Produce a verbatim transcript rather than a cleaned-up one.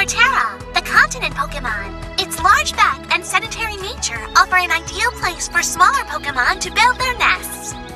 Torterra, the continent Pokemon. Its large back and sedentary nature offer an ideal place for smaller Pokemon to build their nests.